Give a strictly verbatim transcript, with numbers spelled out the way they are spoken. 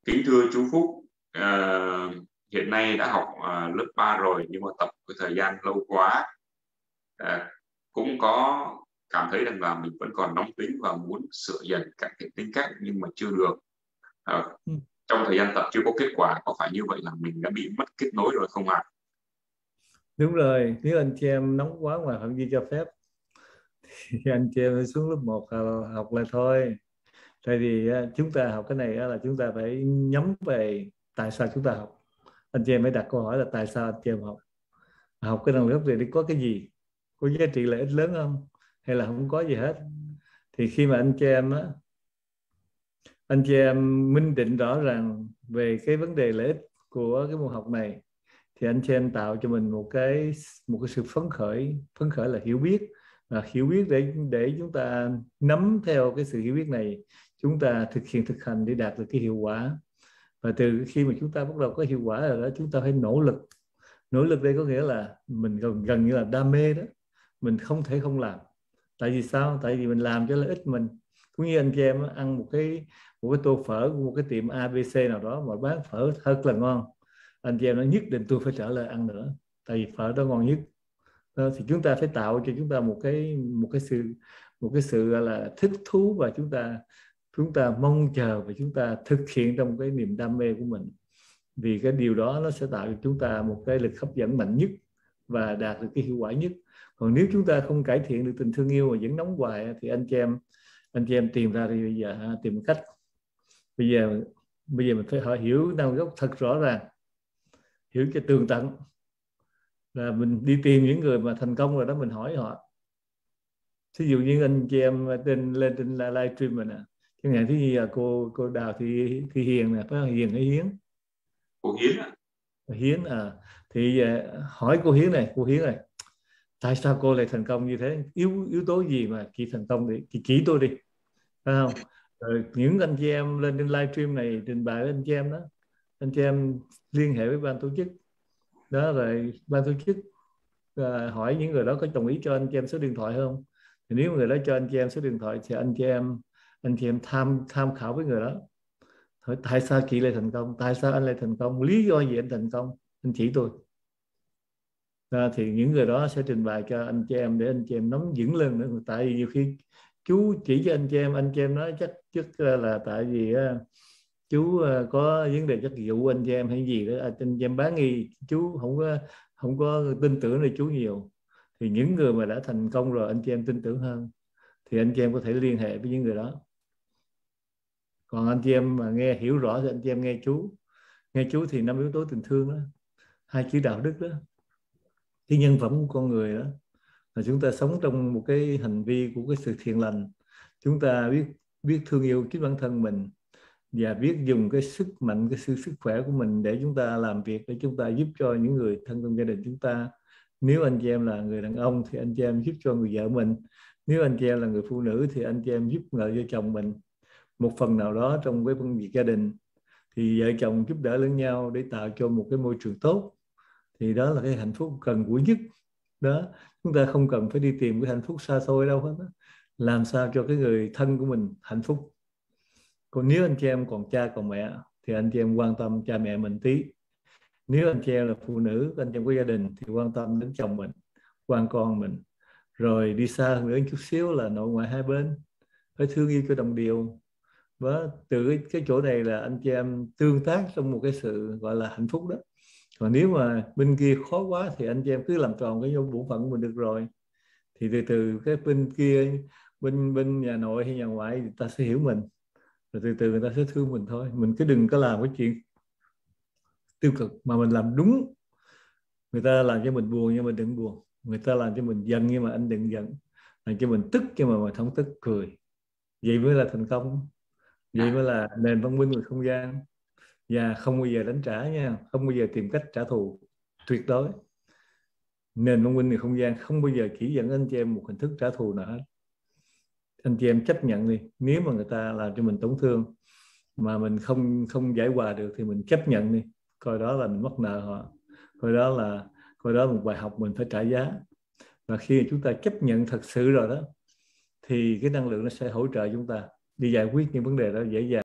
Kính thưa chú Phúc, ờ, hiện nay đã học ờ, lớp ba rồi nhưng mà tập cái thời gian lâu quá, Ờ, cũng có cảm thấy rằng là mình vẫn còn nóng tính và muốn sửa dần cải thiện tính cách nhưng mà chưa được. Ờ, Ừ, Trong thời gian tập chưa có kết quả, có phải như vậy là mình đã bị mất kết nối rồi không ạ? đúng rồi, nếu anh chị em nóng quá ngoài phạm vi cho phép thì anh chị em phải xuống lớp một học, học lại thôi. Tại vì á, chúng ta học cái này á, là chúng ta phải nhắm về tại sao chúng ta học. Anh chị em phải đặt câu hỏi là tại sao anh chị em học. Học cái năng lực này để có cái gì, có giá trị lợi ích lớn không, hay là không có gì hết. Thì khi mà anh chị em á, anh chị em minh định rõ ràng về cái vấn đề lợi ích của cái môn học này, thì anh chị em tạo cho mình một cái một cái sự phấn khởi. Phấn khởi là hiểu biết, và hiểu biết để để chúng ta nắm theo cái sự hiểu biết này, chúng ta thực hiện thực hành để đạt được cái hiệu quả. Và từ khi mà chúng ta bắt đầu có hiệu quả rồi đó, chúng ta phải nỗ lực. Nỗ lực đây có nghĩa là mình gần gần như là đam mê đó, mình không thể không làm. Tại vì sao? Tại vì mình làm cho lợi ích mình. Cũng như anh chị em ăn một cái một cái tô phở của một cái tiệm a bê xê nào đó mà bán phở thật là ngon, anh chị em nói nhất định tôi phải trở lại ăn nữa, tại vì phở đó ngon nhất. Đó, thì chúng ta phải tạo cho chúng ta một cái một cái sự một cái sự gọi là thích thú, và chúng ta chúng ta mong chờ và chúng ta thực hiện trong cái niềm đam mê của mình. Vì cái điều đó nó sẽ tạo cho chúng ta một cái lực hấp dẫn mạnh nhất và đạt được cái hiệu quả nhất. Còn nếu chúng ta không cải thiện được tình thương yêu mà vẫn nóng hoài thì anh chị em anh chị em tìm ra đi bây giờ, tìm cách. Bây giờ bây giờ mình phải hỏi hiểu năng gốc thật rõ ràng, hiểu cho tường tận. Là mình đi tìm những người mà thành công rồi đó, mình hỏi họ. Ví dụ như anh chị em trên lên trên live stream mình nè, chẳng hạn thứ như là cô cô Đào Thị Thị Hiền nè, phải không? Hiền hay Hiến? Cô Hiến ạ. Hiến à. Thì uh, hỏi cô Hiến này, cô Hiến này, tại sao cô lại thành công như thế, yếu yếu tố gì mà chị thành công, để chị chỉ tôi đi, phải không? Rồi những anh chị em lên trên livestream này trình bày với anh chị em đó, anh chị em liên hệ với ban tổ chức đó, rồi ban tổ chức uh, hỏi những người đó có đồng ý cho anh chị em số điện thoại không. Thì nếu người đó cho anh chị em số điện thoại thì anh chị em anh chị em tham tham khảo với người đó, hỏi tại sao chị lại thành công, tại sao anh lại thành công, lý do gì anh thành công, anh chỉ tôi. À, thì những người đó sẽ trình bày cho anh chị em để anh chị em nắm vững lên nữa. Tại vì nhiều khi chú chỉ cho anh chị em, anh chị em nói chắc chắc là tại vì chú có vấn đề chắc vụ anh chị em hay gì đó, anh chị em bán nghi, chú không có không có tin tưởng nơi chú nhiều. Thì những người mà đã thành công rồi anh chị em tin tưởng hơn, thì anh chị em có thể liên hệ với những người đó. Còn anh chị em mà nghe hiểu rõ thì anh chị em nghe chú. Nghe chú thì năm yếu tố tình thương đó, hai chữ đạo đức đó, cái nhân phẩm của con người đó, là chúng ta sống trong một cái hành vi của cái sự thiện lành. Chúng ta biết biết thương yêu chính bản thân mình, và biết dùng cái sức mạnh, cái sự sức khỏe của mình để chúng ta làm việc, để chúng ta giúp cho những người thân trong gia đình chúng ta. Nếu anh chị em là người đàn ông thì anh chị em giúp cho người vợ mình. Nếu anh chị em là người phụ nữ thì anh chị em giúp vợ cho chồng mình một phần nào đó trong cái công việc gia đình. Thì vợ chồng giúp đỡ lẫn nhau để tạo cho một cái môi trường tốt, thì đó là cái hạnh phúc cần gũi nhất đó. Chúng ta không cần phải đi tìm cái hạnh phúc xa xôi đâu hết đó. Làm sao cho cái người thân của mình hạnh phúc. Còn nếu anh chị em còn cha còn mẹ thì anh chị em quan tâm cha mẹ mình tí. Nếu anh chị em là phụ nữ, anh chị em có gia đình thì quan tâm đến chồng mình, quan con mình. Rồi đi xa hơn nữa chút xíu là nội ngoại hai bên, phải thương yêu cho đồng đều. Và từ cái, cái chỗ này là anh chị em tương tác trong một cái sự gọi là hạnh phúc đó. Còn nếu mà bên kia khó quá thì anh chị em cứ làm tròn cái bổn phận của mình được rồi. Thì từ từ cái bên kia, bên bên nhà nội hay nhà ngoại, người ta sẽ hiểu mình, rồi từ từ người ta sẽ thương mình thôi. Mình cứ đừng có làm cái chuyện tiêu cực, mà mình làm đúng. Người ta làm cho mình buồn nhưng mà đừng buồn, người ta làm cho mình giận nhưng mà anh đừng giận, làm cho mình tức nhưng mà mình không tức, cười. Vậy mới là thành công, vậy mới là nền văn minh về không gian. Và không bao giờ đánh trả nha, không bao giờ tìm cách trả thù, tuyệt đối. Nền văn minh về không gian không bao giờ chỉ dẫn anh chị em một hình thức trả thù nào hết. Anh chị em chấp nhận đi, nếu mà người ta làm cho mình tổn thương mà mình không không giải hòa được thì mình chấp nhận đi, coi đó là mình mắc nợ họ, coi đó là coi đó là một bài học mình phải trả giá. Và khi chúng ta chấp nhận thật sự rồi đó, thì cái năng lượng nó sẽ hỗ trợ chúng ta đi giải quyết những vấn đề đó dễ dàng.